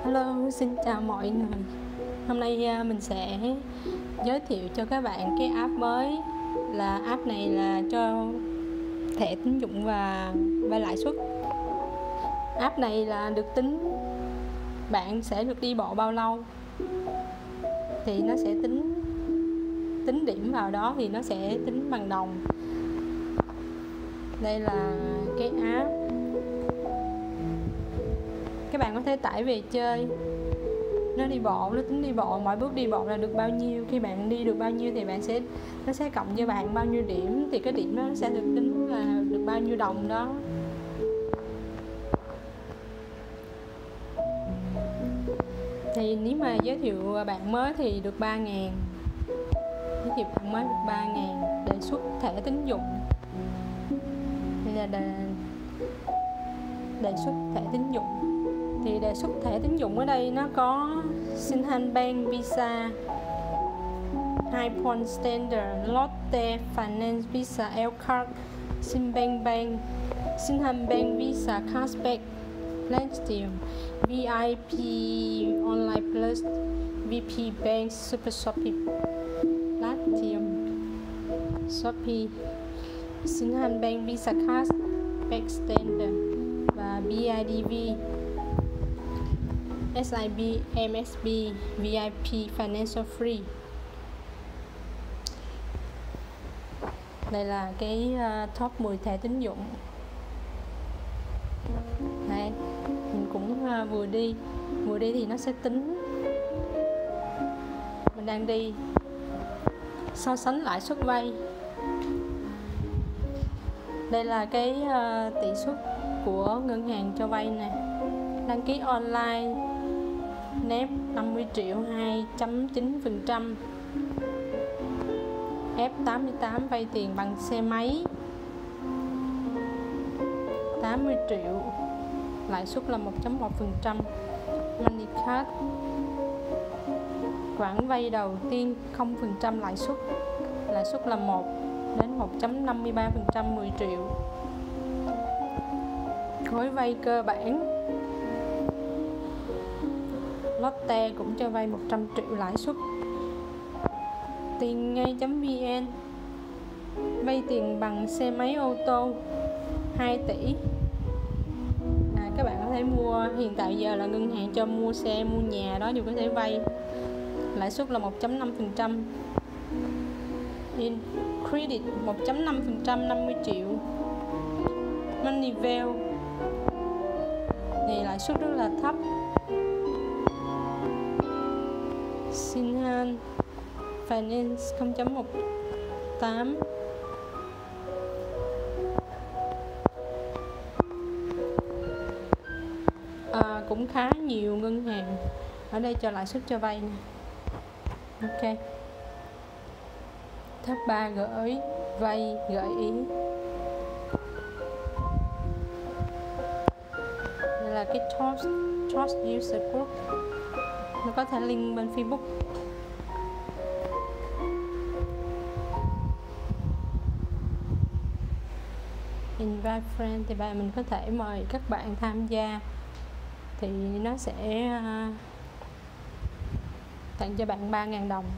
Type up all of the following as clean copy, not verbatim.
Hello, xin chào mọi người. Hôm nay mình sẽ giới thiệu cho các bạn cái app mới. Là app này là cho thẻ tín dụng và vay lãi suất. App này là được tính bạn sẽ được đi bộ bao lâu thì nó sẽ tính điểm vào đó, thì nó sẽ tính bằng đồng. Đây là cái app, các bạn có thể tải về chơi. Nó tính đi bộ, mỗi bước đi bộ là được bao nhiêu. Khi bạn đi được bao nhiêu thì nó sẽ cộng cho bạn bao nhiêu điểm, thì cái điểm đó sẽ được tính là được bao nhiêu đồng đó. Thì nếu mà giới thiệu bạn mới thì được 3.000. Giới thiệu bạn mới được 3.000. Đề xuất thẻ tín dụng. Đây là đề xuất thẻ tín dụng. Thì đề xuất thẻ tín dụng ở đây nó có Shinhan Bank Visa, High Point Standard, Lotte Finance Visa L Card, Shinhan Bank Visa Cashback, Platinum, VIP Online Plus, VP Bank Super Shopee, Platinum, Shopee, Shinhan Bank Visa Cashback Standard và BIDV, SIB, MSB, VIP Financial Free. Đây là cái top 10 thẻ tín dụng. Đây, mình cũng vừa đi thì nó sẽ tính mình đang đi, so sánh lãi suất vay. Đây là cái tỷ suất của ngân hàng cho vay nè. Đăng ký online nếp 50 triệu 2.9%, F88 vay tiền bằng xe máy 80 triệu, lãi suất là 1.1%. Manicard khoản vay đầu tiên 0% lãi suất là 1 đến 1.53%, 10 triệu. Gói vay cơ bản Lotte cũng cho vay 100 triệu lãi suất. Tiền ngay.vn vay tiền bằng xe máy ô tô 2 tỷ. Các bạn có thể mua, hiện tại giờ là ngân hàng cho mua xe, mua nhà đó đều có thể vay. Lãi suất là 1.5%. Credit 1.5%, 50 triệu. Moneyval thì lãi suất rất là thấp. Shinhan Finance 0.18. Cũng khá nhiều ngân hàng ở đây cho lãi suất cho vay nè. Ok. Top 3 gợi ý. Đây là cái Trust User Group. Nó có thể link bên Facebook. Invite friend thì mình có thể mời các bạn tham gia, thì nó sẽ tặng cho bạn 3.000 đồng.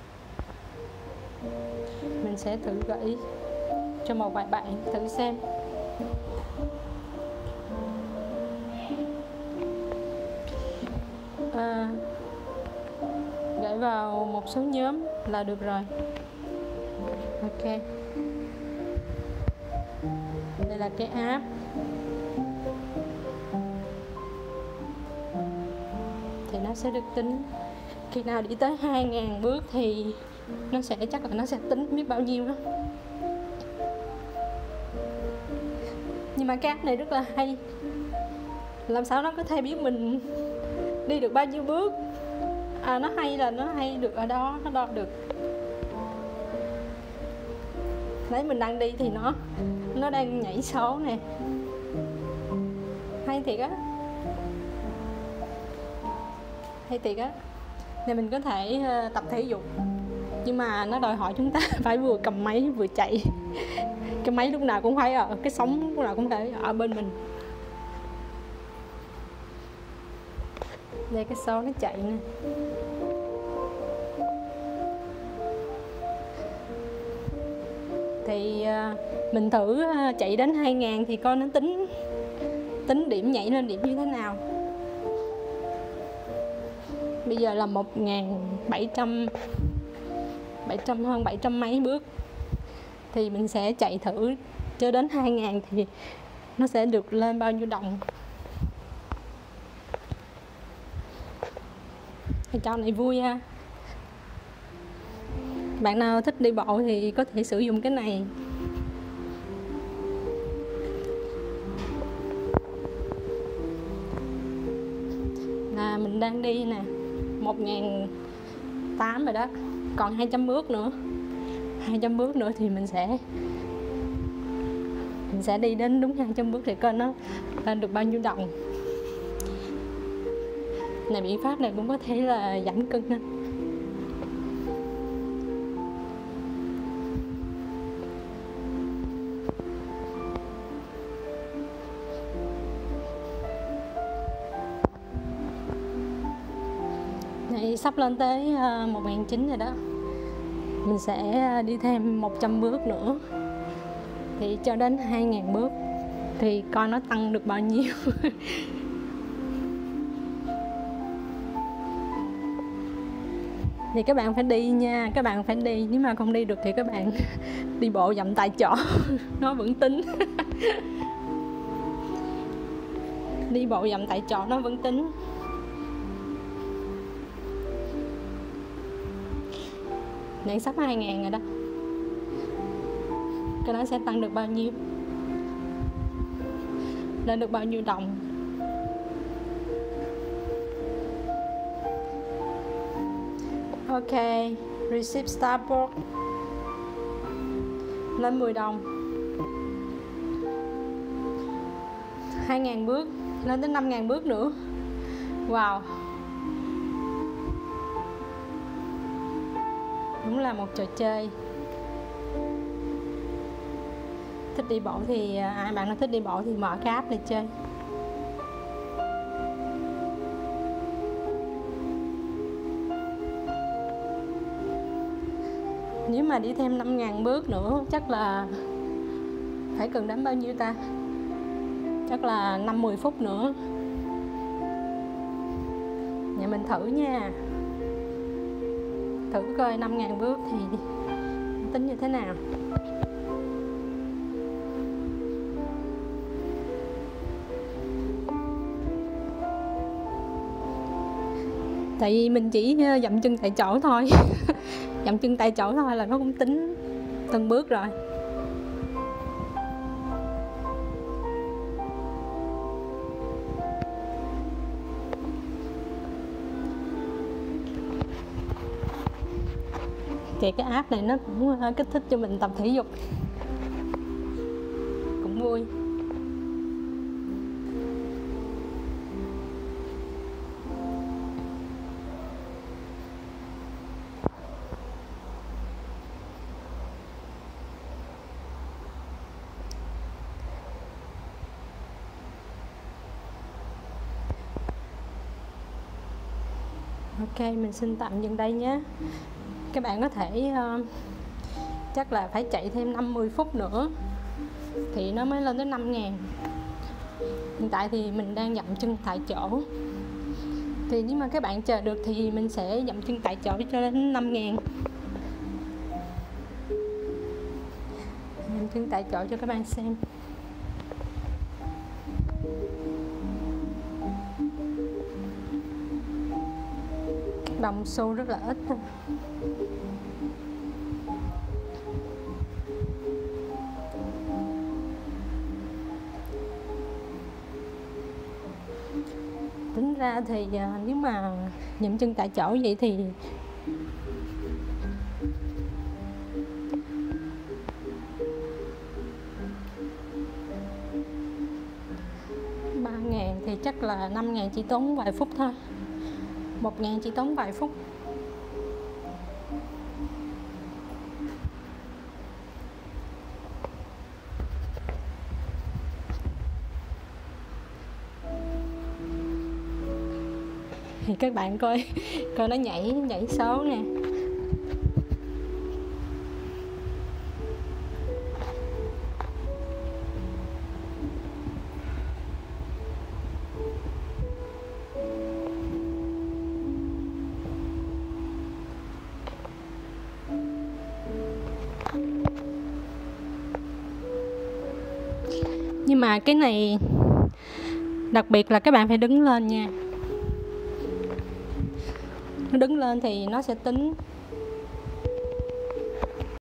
Mình sẽ thử gửi cho một vài bạn thử xem. Gửi vào một số nhóm là được rồi. Ok. Đây là cái app. Thì nó sẽ được tính. Khi nào đi tới 2.000 bước thì nó sẽ tính biết bao nhiêu đó. Nhưng mà cái app này rất là hay. Làm sao nó có thể biết mình đi được bao nhiêu bước? Nó hay được ở đó, nó đo được. Đấy, mình đang đi thì nó đang nhảy số nè. Hay thiệt á. Nên mình có thể tập thể dục, nhưng mà nó đòi hỏi chúng ta phải vừa cầm máy vừa chạy. Cái máy lúc nào cũng phải ở, cái sóng lúc nào cũng phải ở bên mình. Đây cái số nó chạy nè. Thì mình thử chạy đến 2000 thì coi nó tính điểm nhảy lên điểm như thế nào. Bây giờ là 1700 hơn 700 mấy bước. Thì mình sẽ chạy thử cho đến 2000 thì nó sẽ được lên bao nhiêu đồng. Cái trò này vui ha. Bạn nào thích đi bộ thì có thể sử dụng cái này. Là mình đang đi nè, 1008 rồi đó. Còn 200 bước nữa. 200 bước nữa thì mình sẽ đi đến đúng 200 bước thì coi nó lên được bao nhiêu đồng. Này, biện pháp này cũng có thể là giảm cân nè. Này, sắp lên tới 1900 rồi đó. Mình sẽ đi thêm 100 bước nữa thì cho đến 2000 bước thì coi nó tăng được bao nhiêu. Thì các bạn phải đi nha, các bạn phải đi. Nếu mà không đi được thì các bạn đi bộ dậm tại chỗ. Nó vẫn tính. Đi bộ dậm tại chỗ nó vẫn tính. Này sắp 2000 rồi đó. Cái đó sẽ tăng được bao nhiêu? Lên được bao nhiêu đồng? Ok, receive Starbucks. Lên 10 đồng. 2000 bước, lên tới 5000 bước nữa. Wow. Đúng là một trò chơi. Thích đi bộ thì bạn nào thích đi bộ thì mở cái app này chơi. Nếu mà đi thêm 5000 bước nữa chắc là phải cần đến bao nhiêu ta? Chắc là 5-10 phút nữa. Nhà mình thử nha. Thử coi 5000 bước thì tính như thế nào. Tại vì mình chỉ dậm chân tại chỗ thôi. Dậm chân tại chỗ thôi là nó cũng tính từng bước rồi. Thì cái app này nó cũng kích thích cho mình tập thể dục. Cũng vui. Ok, mình xin tạm dừng đây nhé. Các bạn có thể chắc là phải chạy thêm 50 phút nữa thì nó mới lên tới 5000. Hiện tại thì mình đang dậm chân tại chỗ. Thì nếu mà các bạn chờ được thì mình sẽ dậm chân tại chỗ cho đến 5000. Dậm chân tại chỗ cho các bạn xem. Đồng xu rất là ít thôi. Tính ra thì nếu mà dậm chân tại chỗ vậy thì thì chắc là 5000 chỉ tốn vài phút thôi. 1000 chỉ tốn vài phút. thì các bạn coi coi nó nhảy số nè. Nhưng mà cái này đặc biệt là các bạn phải đứng lên nha. Nó đứng lên thì nó sẽ tính